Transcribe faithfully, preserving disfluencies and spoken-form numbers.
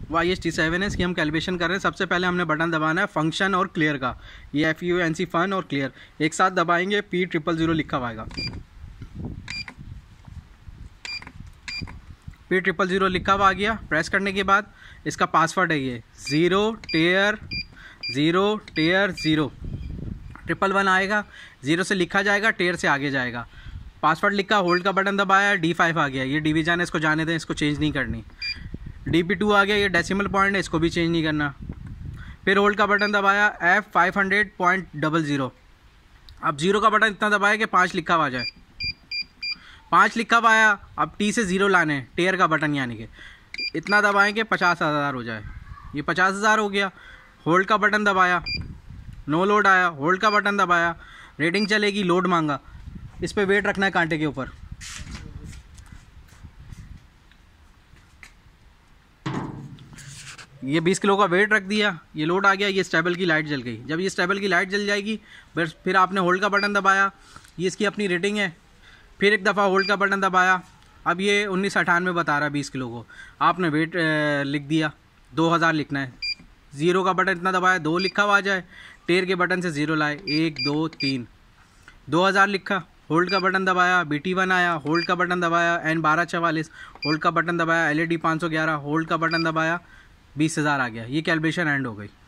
Y S T seven है, इसकी हम कैलिब्रेशन कर रहे हैं। सबसे पहले हमने बटन दबाना है फंक्शन और क्लियर का, ये F U N C fun और क्लियर एक साथ दबाएंगे, पी ट्रिपल ज़ीरो लिखा हुआ आएगा, पी ट्रिपल ज़ीरो लिखा हुआ आ गया। प्रेस करने के बाद इसका पासवर्ड है ये ज़ीरो टेयर ज़ीरो टेयर ज़ीरो, ट्रिपल वन आएगा, ज़ीरो से लिखा जाएगा, टेयर से आगे जाएगा। पासवर्ड लिखा, होल्ड का बटन दबाया, डी फाइव आ गया, ये डिवीजन है, इसको जाने दें, इसको चेंज नहीं करनी। डी पी टू आ गया, ये डेसिमल पॉइंट है, इसको भी चेंज नहीं करना। फिर होल्ड का बटन दबाया, F five hundred point double zero. अब जीरो का बटन इतना दबाया कि पाँच लिखा हुआ जाए, पाँच लिखा हुआ आया। अब टी से ज़ीरो लाने, टेयर का बटन यानी कि इतना दबाएं कि पचास हज़ार हो जाए, ये पचास हज़ार हो गया। होल्ड का बटन दबाया, नो लोड आया, होल्ड का बटन दबाया, रेटिंग चलेगी, लोड मांगा, इस पर वेट रखना है कांटे के ऊपर। ये बीस किलो का वेट रख दिया, ये लोड आ गया, ये स्टेबल की लाइट जल गई। जब ये स्टेबल की लाइट जल जाएगी फिर फिर आपने होल्ड का बटन दबाया, ये इसकी अपनी रेटिंग है। फिर एक दफ़ा होल्ड का बटन दबाया, अब ये उन्नीस अठानवे बता रहा है बीस किलो को, आपने वेट लिख दिया, दो हज़ार लिखना है। ज़ीरो का बटन इतना दबाया, दो लिखा हुआ आ जाए, टेयर के बटन से ज़ीरो लाए, एक दो तीन, दो हज़ार लिखा। होल्ड का बटन दबाया, बी टी वन आया, होल्ड का बटन दबाया, एन बारह चवालीस, होल्ड का बटन दबाया, एल ई डी पाँच सौ ग्यारह, होल्ड का बटन दबाया, बीस हज़ार आ गया। ये कैलिब्रेशन एंड हो गई।